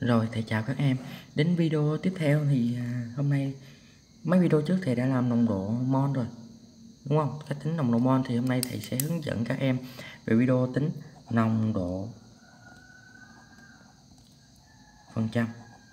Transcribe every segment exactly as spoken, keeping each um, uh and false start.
Rồi thầy chào các em. Đến video tiếp theo thì à, hôm nay mấy video trước thầy đã làm nồng độ mol rồi, đúng không? Cách tính nồng độ mol thì hôm nay thầy sẽ hướng dẫn các em về video tính nồng độ phần trăm.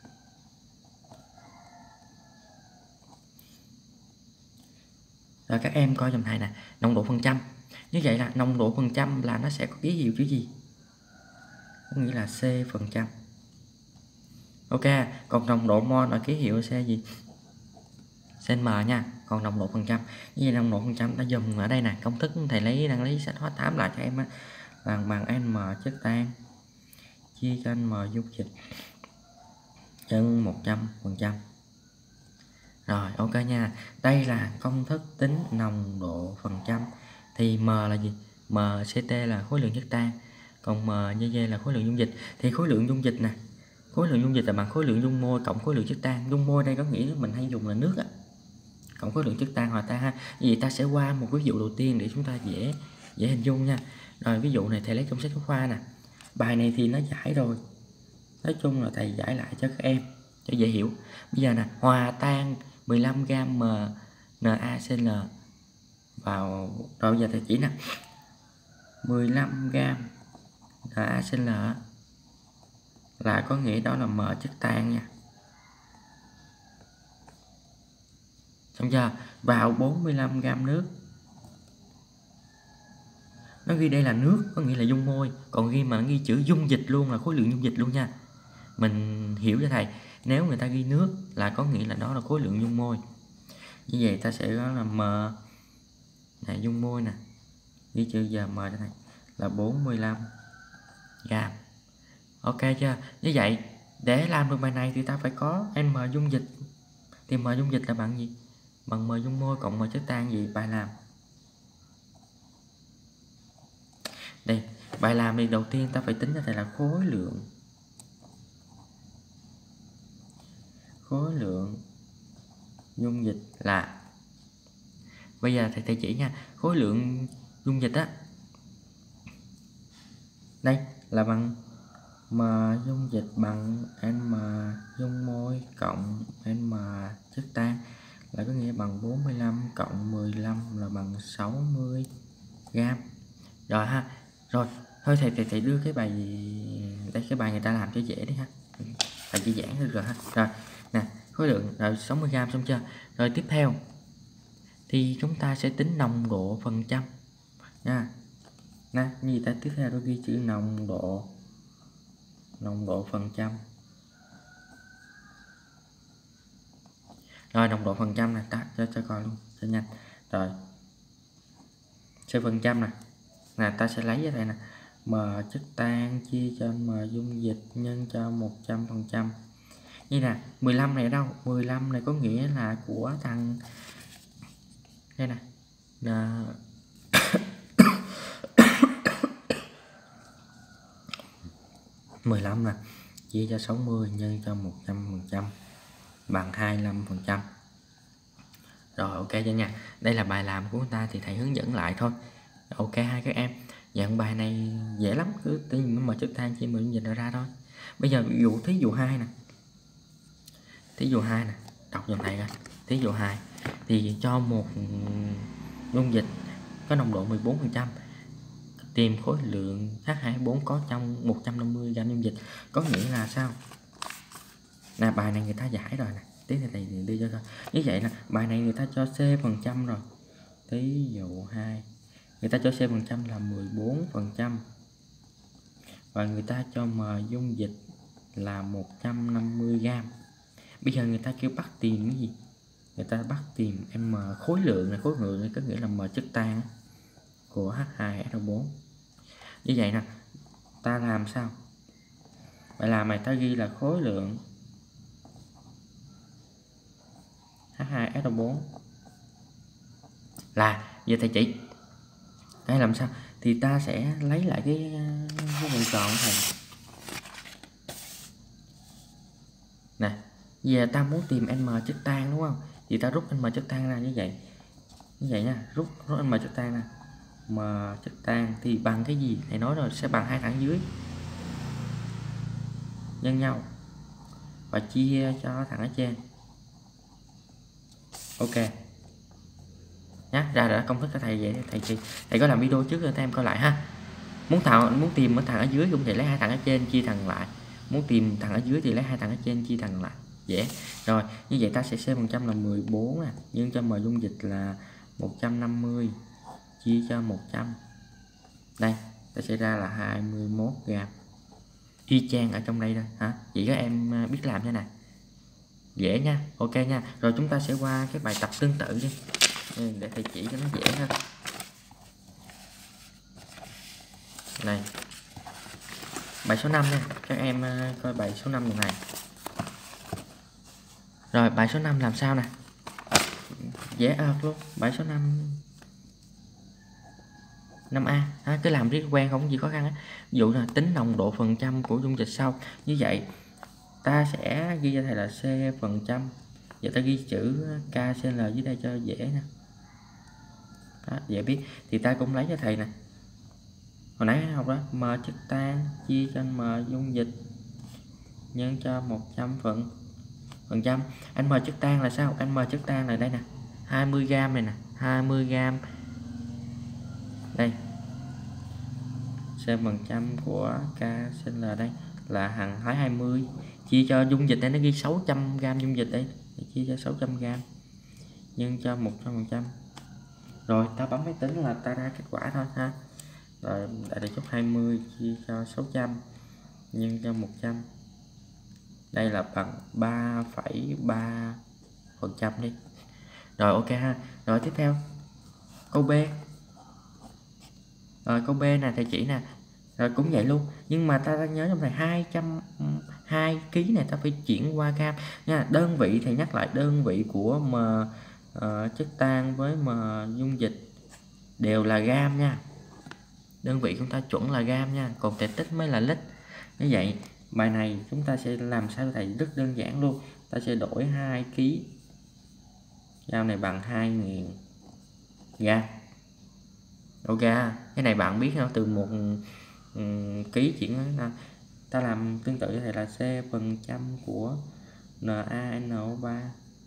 Rồi các em coi dòng thầy nè, nồng độ phần trăm. Như vậy là nồng độ phần trăm là nó sẽ có ký hiệu chữ gì? Có nghĩa là C phần trăm. Ok, còn nồng độ mol là ký hiệu C gì? C M nha. Còn nồng độ phần trăm, như vậy nồng độ phần trăm ta dùng ở đây nè, công thức thầy lấy đang lấy sách hóa tám lại cho em á, là bằng M chất tan chia cho M dung dịch nhân một trăm phần trăm. Rồi ok nha, đây là công thức tính nồng độ phần trăm. Thì M là gì? M C T là khối lượng chất tan, còn M nhân V là khối lượng dung dịch. Thì khối lượng dung dịch nè, khối lượng dung dịch là bằng khối lượng dung môi cộng khối lượng chất tan. Dung môi đây có nghĩa mình hay dùng là nước á, cộng khối lượng chất tan hòa tan ha. Vì ta sẽ qua một ví dụ đầu tiên để chúng ta dễ dễ hình dung nha. Rồi ví dụ này thầy lấy trong sách giáo khoa nè, bài này thì nó giải rồi, nói chung là thầy giải lại cho các em cho dễ hiểu. Bây giờ nè, hòa tan mười lăm gam NaCl vào, rồi bây giờ thầy chỉ nè, mười lăm gam NaCl là có nghĩa đó là M chất tan nha. Xong chưa? Vào bốn mươi lăm gam nước. Nó ghi đây là nước có nghĩa là dung môi, còn ghi mà nó ghi chữ dung dịch luôn là khối lượng dung dịch luôn nha. Mình hiểu cho thầy, nếu người ta ghi nước là có nghĩa là đó là khối lượng dung môi. Như vậy ta sẽ có là M này, dung môi nè, ghi chữ giờ M cho thầy là bốn mươi lăm gam. Ok chưa? Như vậy để làm được bài này thì ta phải có M dung dịch. Thì M dung dịch là bằng gì? Bằng M dung môi cộng M chất tan gì? Bài làm. Đây, bài làm thì đầu tiên ta phải tính cho thầy là khối lượng. Khối lượng dung dịch là, bây giờ thầy thầy chỉ nha, khối lượng dung dịch á, đây là bằng M dung dịch bằng M dung môi cộng M chất tan, là có nghĩa bằng bốn mươi lăm cộng mười lăm là bằng sáu mươi gam. Rồi ha. Rồi, thôi thầy thầy thầy đưa cái bài gì đây, cái bài người ta làm cho dễ đi ha. Thầy chỉ giảng được rồi ha. Rồi, nè, khối lượng rồi sáu mươi gam xong chưa? Rồi tiếp theo thì chúng ta sẽ tính nồng độ phần trăm nha. Nè, như ta tiếp theo tôi ghi chữ nồng độ nồng độ phần trăm. Rồi nồng độ phần trăm này ta cho cho coi luôn cho nhanh. Rồi C phần trăm nè, nè ta sẽ lấy cái này nè, M chất tan chia cho M dung dịch nhân cho một trăm phần trăm. Như nè, mười lăm này ở đâu? mười lăm này có nghĩa là của thằng đây nè, nè. mười lăm nè chia cho sáu mươi nhân cho một trăm phần trăm bằng hai mươi lăm phần trăm. Rồi ok cho nha. Đây là bài làm của người ta thì thầy hướng dẫn lại thôi. Ok hai các em. Dạng bài này dễ lắm, cứ tự nhiên mà chất than chia mười dung dịch ra thôi. Bây giờ ví dụ thí dụ hai nè. Thí dụ hai nè, đọc dùm thầy coi. Thí dụ hai thì cho một dung dịch có nồng độ mười bốn phần trăm, tìm khối lượng H hai O bốn có trong một trăm năm mươi gam dung dịch. Có nghĩa là sao? Là bài này người ta giải rồi nè, tí này thầy đưa cho coi. Như vậy là bài này người ta cho C phần trăm rồi. Thí dụ hai người ta cho C phần trăm là mười bốn phần trăm và người ta cho M dung dịch là một trăm năm mươi gam. Bây giờ người ta kêu bắt tìm cái gì? Người ta bắt tìm M khối lượng này, khối lượng này có nghĩa là M chất tan của H hai S O bốn. Như vậy nè, ta làm sao? Bài làm này ta ghi là khối lượng H hai S O bốn là, giờ thầy chỉ cái làm sao thì ta sẽ lấy lại cái cái vòng tròn thầy nè. Giờ ta muốn tìm M chất tan đúng không, thì ta rút M chất tan ra như vậy, như vậy nha, rút rút M chất tan nè, M chất tan thì bằng cái gì thầy nói rồi, sẽ bằng hai thẳng dưới nhân nhau và chia cho thằng ở trên. Ok nhá, ra đã công thức của thầy vậy. Thầy thì thầy có làm video trước cho em coi lại ha. Muốn tạo muốn tìm ở thằng ở dưới cũng thì lấy hai thằng ở trên chia thằng lại, muốn tìm thằng ở dưới thì lấy hai thằng ở trên chia thằng lại, dễ. Rồi như vậy ta sẽ c phần trăm là mười bốn nè, nhân cho m dung dịch là một trăm năm mươi chia cho một trăm, đây ta sẽ ra là hai mươi mốt gam, y chang ở trong đây thôi hả. Vậy các em biết làm thế này, dễ nha. Ok nha. Rồi chúng ta sẽ qua cái bài tập tương tự đi để thầy chỉ cho nó dễ hơn. Này bài số năm nha, các em coi bài số năm này. Rồi bài số năm làm sao nè, dễ ợt luôn. Bài số năm năm A à, cứ làm riết quen không gì khó khăn á. Ví dụ là tính nồng độ phần trăm của dung dịch sau. Như vậy ta sẽ ghi cho thầy là C phần trăm, giờ ta ghi chữ K C L dưới đây cho dễ nè. Đó, dễ biết. Thì ta cũng lấy cho thầy nè, hồi nãy học đó, m chất tan chia cho m dung dịch nhân cho một trăm phần phần trăm. Anh m chất tan là sao? Anh m chất tan là đây nè, hai mươi gam này nè, hai mươi gam đây, c phần trăm của K C L đây là hàng thái hai mươi, chia cho dung dịch đây nó ghi sáu trăm gam dung dịch đây, chia cho sáu trăm gam nhân cho một trăm phần trăm. Rồi ta bấm máy tính là ta ra kết quả thôi ha. Rồi đại đề chốt hai mươi chia cho sáu trăm nhân cho một trăm, đây là bằng ba phẩy ba phần trăm đi. Rồi ok ha. Rồi tiếp theo câu B. Rồi câu B nè thầy chỉ nè, rồi cũng vậy luôn, nhưng mà ta nhớ trong này hai trăm hai ký này ta phải chuyển qua gam nha. Đơn vị thầy nhắc lại, đơn vị của m uh, chất tan với m dung dịch đều là gam nha. Đơn vị chúng ta chuẩn là gam nha, còn thể tích mới là lít. Như vậy bài này chúng ta sẽ làm sao thầy, rất đơn giản luôn. Ta sẽ đổi hai ký gam này bằng hai nghìn gam. Ok, cái này bạn biết nó từ một um, ký chuyển ra. Ta làm tương tự cho thầy là C phần trăm của NaNO3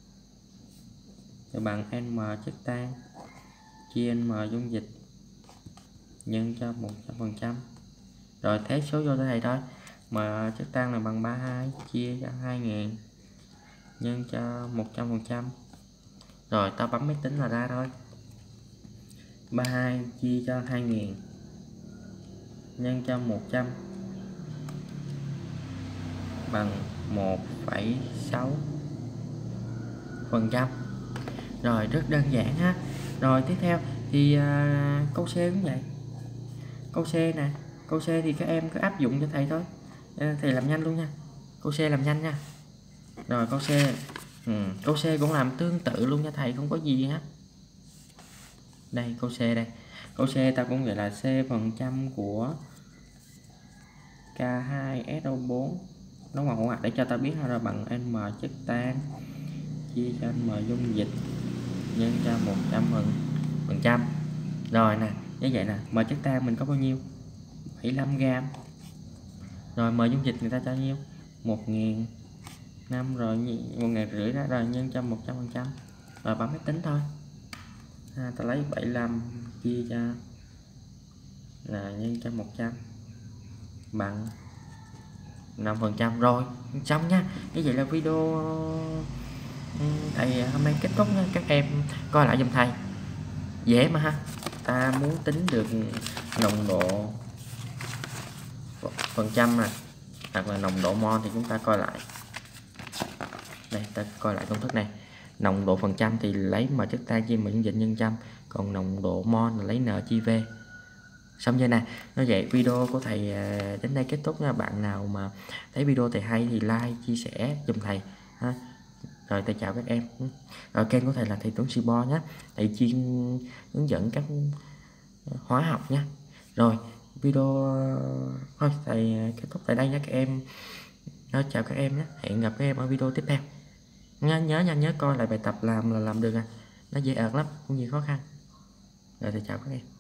bằng N chất tan chia N dung dịch nhân cho một trăm phần trăm. Rồi thế số vô cho thầy thôi, mà chất tan là bằng ba mươi hai chia cho hai nghìn nhân cho một trăm phần trăm. Rồi ta bấm máy tính là ra thôi, ba mươi hai chia cho hai nghìn nhân cho một trăm bằng một phẩy sáu phần trăm. Rồi rất đơn giản ha. Rồi tiếp theo thì à, câu C cũng vậy. Câu C nè, câu C thì các em cứ áp dụng cho thầy thôi, thầy làm nhanh luôn nha. Câu C làm nhanh nha. Rồi câu C, ừ, câu C cũng làm tương tự luôn nha thầy, không có gì hết. Đây câu C đây, câu C ta cũng vậy là C phần trăm của K hai S O bốn nó ngoài hỗn hợp để cho ta biết là bằng N chất tan chia cho N dung dịch nhân cho một trăm phần trăm. Rồi nè, như vậy nè, M chất tan mình có bao nhiêu? bảy mươi lăm gam. Rồi M dung dịch người ta cho nhiêu? một nghìn năm, rồi một nghìn rưỡi ra, rồi nhân cho một trăm phần trăm. Rồi bấm máy tính thôi. À, ta lấy bảy mươi lăm chia cho là nhân cho một trăm bằng năm phần trăm. Rồi xong nha. Như vậy là video thầy hôm nay kết thúc nha. Các em coi lại giùm thầy, dễ mà ha. Ta muốn tính được nồng độ phần trăm nè, hoặc là nồng độ mol thì chúng ta coi lại đây, ta coi lại công thức này. Nồng độ phần trăm thì lấy m chất tan chia m dung dịch nhân trăm, còn nồng độ mol là lấy n chia v. Xong chưa nè. Nói vậy video của thầy đến đây kết thúc nha. Bạn nào mà thấy video thầy hay thì like, chia sẻ giùm thầy ha. Rồi thầy chào các em. Rồi kênh của thầy là thầy Tuấn Sibo nhé, thầy chuyên hướng dẫn các hóa học nhé. Rồi video thôi thầy kết thúc tại đây nhé các em. Rồi, chào các em nhé, hẹn gặp các em ở video tiếp theo. Nhớ nhớ nha, nhớ coi lại bài tập làm là làm được à, nó dễ ợt lắm, không gì khó khăn. Rồi thầy chào các em.